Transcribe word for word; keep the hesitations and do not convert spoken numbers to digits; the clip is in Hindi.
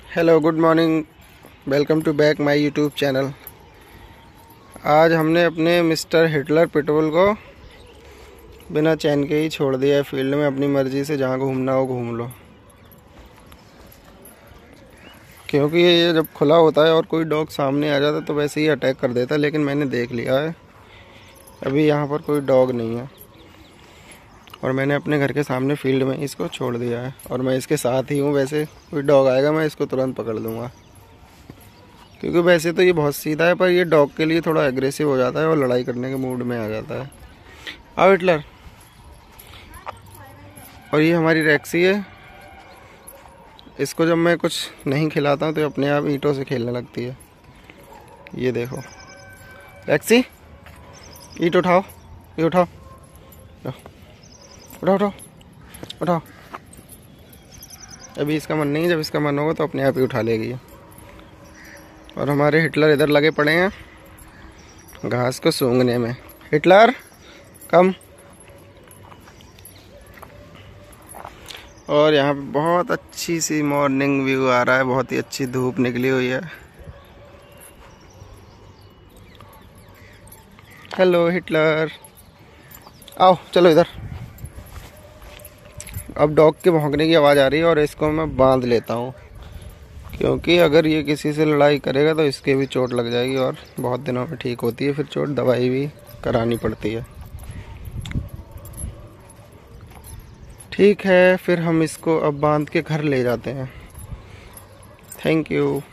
Hello, good morning, welcome to back my YouTube channel. आज हमने अपने मिस्टर हिटलर पिटबुल को बिना चैन के ही छोड़ दिया है फील्ड में। अपनी मर्ज़ी से जहाँ घूमना हो घूम लो, क्योंकि ये जब खुला होता है और कोई डॉग सामने आ जाता है तो वैसे ही अटैक कर देता है। लेकिन मैंने देख लिया है, अभी यहाँ पर कोई डॉग नहीं है और मैंने अपने घर के सामने फील्ड में इसको छोड़ दिया है और मैं इसके साथ ही हूँ। वैसे कोई डॉग आएगा मैं इसको तुरंत पकड़ लूँगा, क्योंकि वैसे तो ये बहुत सीधा है, पर ये डॉग के लिए थोड़ा एग्रेसिव हो जाता है और लड़ाई करने के मूड में आ जाता है। आओ हिटलर। और ये हमारी रैक्सी है, इसको जब मैं कुछ नहीं खिलाता हूँ तो अपने आप ईंटों से खेलने लगती है। ये देखो रैक्सी, ईंट उठाओ, ये उठाओ, उठाओ उठाओ उठाओ। अभी इसका मन नहीं है, जब इसका मन होगा तो अपने आप ही उठा लेगी। और हमारे हिटलर इधर लगे पड़े हैं घास को सूंघने में। हिटलर कम। और यहाँ पे बहुत अच्छी सी मॉर्निंग व्यू आ रहा है, बहुत ही अच्छी धूप निकली हुई है। हेलो हिटलर, आओ चलो इधर। अब डॉग के भौंकने की आवाज़ आ रही है और इसको मैं बांध लेता हूँ, क्योंकि अगर ये किसी से लड़ाई करेगा तो इसके भी चोट लग जाएगी और बहुत दिनों में ठीक होती है, फिर चोट दवाई भी करानी पड़ती है। ठीक है, फिर हम इसको अब बांध के घर ले जाते हैं। Thank you.